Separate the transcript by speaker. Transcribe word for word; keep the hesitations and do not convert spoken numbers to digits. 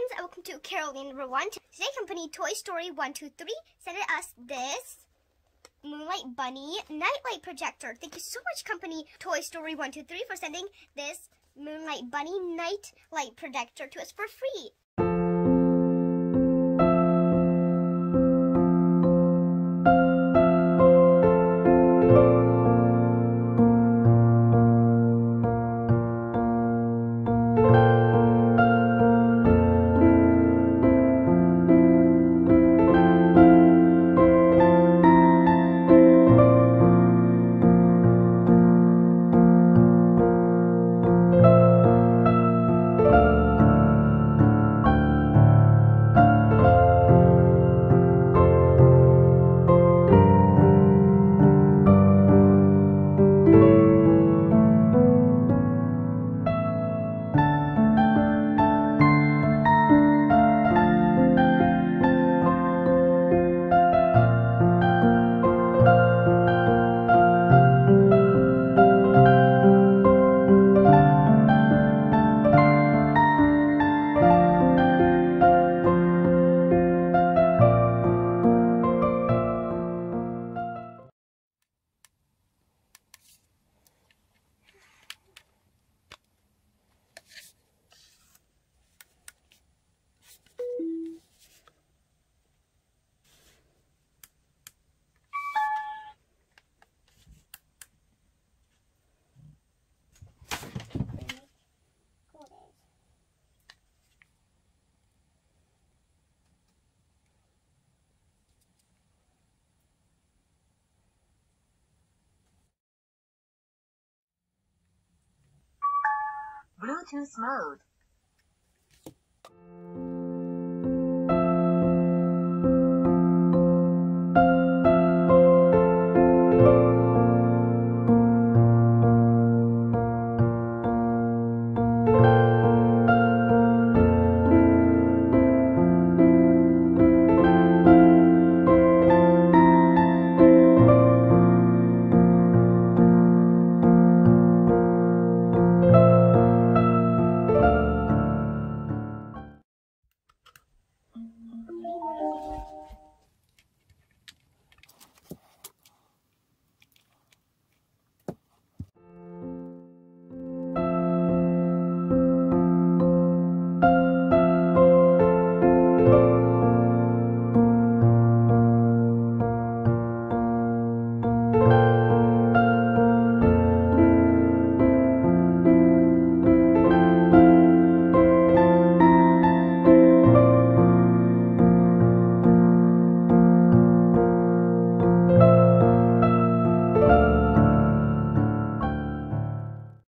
Speaker 1: friends, and welcome to Karolina number one. Today company Toy Story one two three sent us this Moonlight Bunny nightlight projector. Thank you so much company Toy Story one two three for sending this Moonlight Bunny nightlight projector to us for free.
Speaker 2: Bluetooth mode.